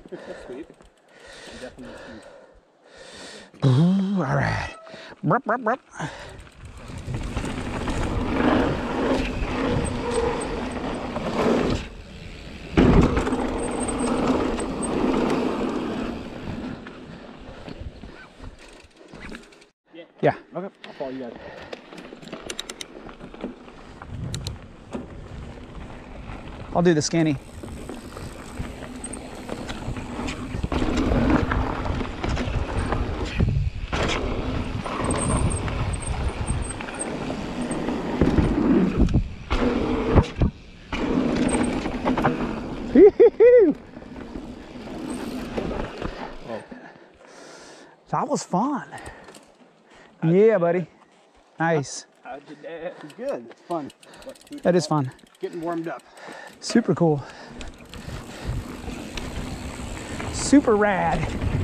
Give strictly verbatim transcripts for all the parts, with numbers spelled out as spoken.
Sweet. Definitely sweet. Ooh, all right. Brup, brup, brup. Yeah. Okay, I'll follow you guys. I'll do the skinny. That was fun. How'd yeah, buddy. Nice. How'd you do? It's good. It's fun. That is fun. Getting warmed up. Super cool. Super rad.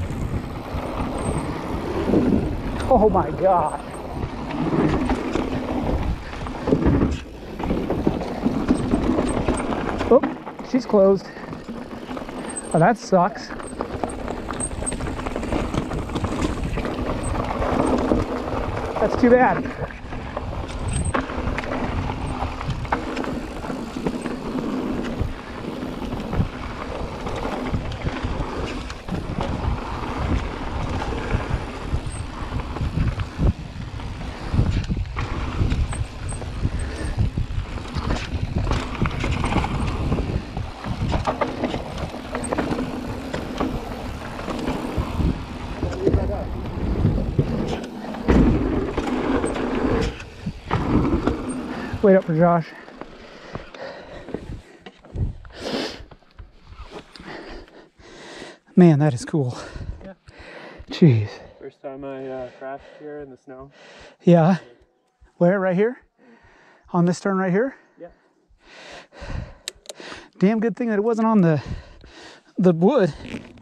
Oh my God. Oh, she's closed. Oh, that sucks. That's too bad. Wait up for Josh. Man, that is cool. Yeah. Jeez. First time I uh, crashed here in the snow. Yeah. Where? Right here? On this turn right here? Yeah. Damn good thing that it wasn't on the the wood.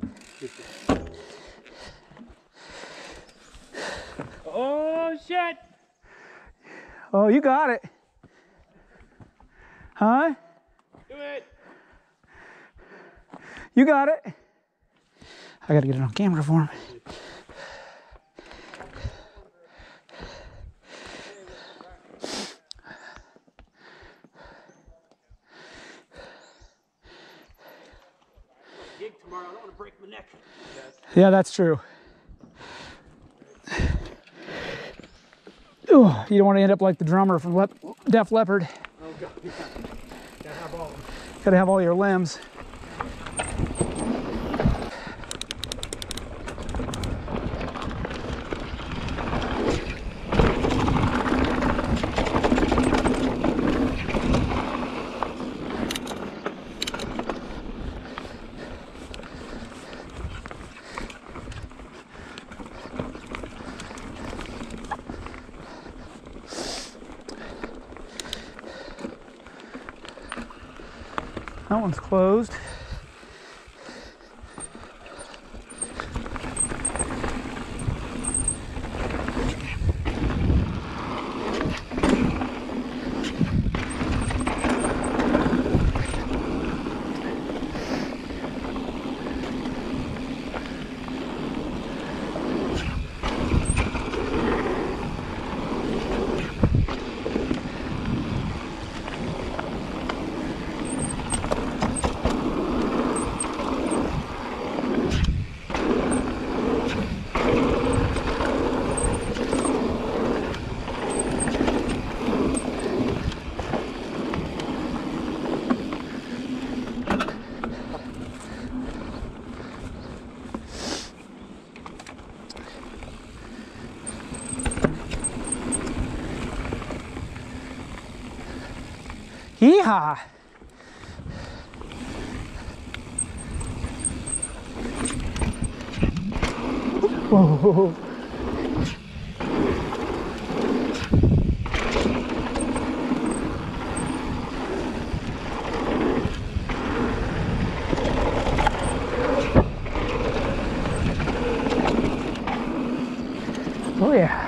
Oh shit! Oh, you got it. Huh? Do it! You got it. I gotta get it on camera for him. Gig tomorrow. I don't want to break my neck. Yeah, that's true. Ooh, you don't want to end up like the drummer from Lep Def Leppard. Oh god, yeah. Gotta have all of them. Gotta have all your limbs. That one's closed. Yeehaw! Whoa. Oh yeah.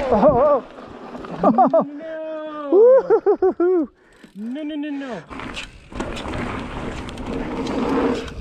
Oh, oh. No. No, no, no, no.